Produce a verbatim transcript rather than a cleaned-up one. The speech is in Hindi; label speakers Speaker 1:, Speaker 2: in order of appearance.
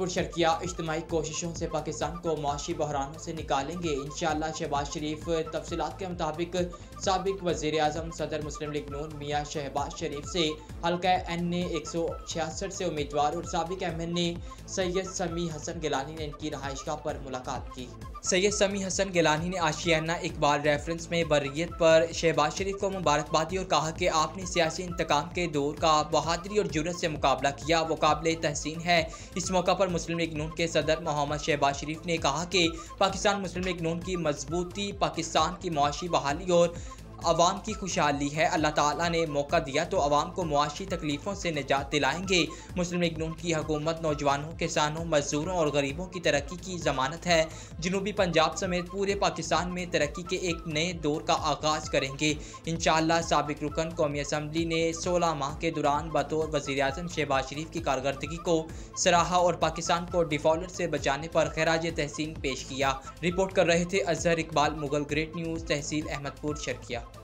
Speaker 1: अहमदपुर शर्किया इज्तिमाई कोशिशों से पाकिस्तान को मुआशी बहरानों से निकालेंगे इंशाअल्लाह। शहबाज शरीफ तफसीलात के मुताबिक साबिक वज़ीर आज़म सदर मुस्लिम लीग नून मियाँ शहबाज शरीफ से हल्का एन ए एक सौ छियासठ से उम्मीदवार और साबिक एम एन ए सैयद समी हसन गिलानी ने इनकी रहायशगाह पर मुलाकात की। सैयद समी हसन गिलानी ने आशियाना इकबाल रेफरेंस में बर्रियत पर शहबाज शरीफ को मुबारकबाद दी और कहा कि आपने सियासी इंतकाम के दौर का बहादुरी और जुर्रत से मुकाबला किया, वो काबिल तहसीन है। इस मौका पर मुस्लिम लीग नून के सदर मोहम्मद शहबाज शरीफ ने कहा कि पाकिस्तान मुस्लिम लीग नून की मजबूती पाकिस्तान की मुआशी बहाली और अवाम की खुशहाली है। अल्लाह ताला ने मौका दिया तो अवाम को मुआशी तकलीफ़ों से निजात दिलाएंगे। मुस्लिम लीग नून की हुकूमत नौजवानों, किसानों, मजदूरों और गरीबों की तरक्की की ज़मानत है। जनूबी पंजाब समेत पूरे पाकिस्तान में तरक्की के एक नए दौर का आगाज़ करेंगे इंशाअल्लाह। साबिक रुकन कौमी असम्बली ने सोलह माह के दौरान बतौर वज़ीर आज़म शहबाज शरीफ की कारकर्दगी को सराहा और पाकिस्तान को डिफॉल्टर से बचाने पर खराज तहसीन पेश किया। रिपोर्ट कर रहे थे अजहर इकबाल, मुगल ग्रेट न्यूज़, तहसील अहमदपुर शर्किया।